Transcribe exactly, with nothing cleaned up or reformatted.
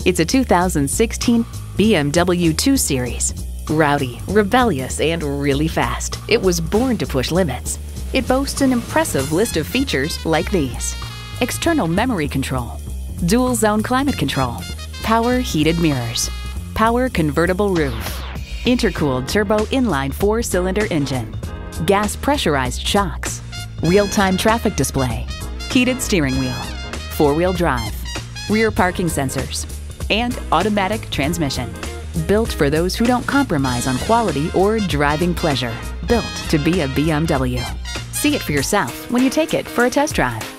It's a two thousand sixteen B M W two series. Rowdy, rebellious, and really fast, it was born to push limits. It boasts an impressive list of features like these: external memory control, dual zone climate control, power heated mirrors, power convertible roof, intercooled turbo inline four-cylinder engine, gas pressurized shocks, real-time traffic display, heated steering wheel, four-wheel drive, rear parking sensors, and automatic transmission. Built for those who don't compromise on quality or driving pleasure. Built to be a B M W. See it for yourself when you take it for a test drive.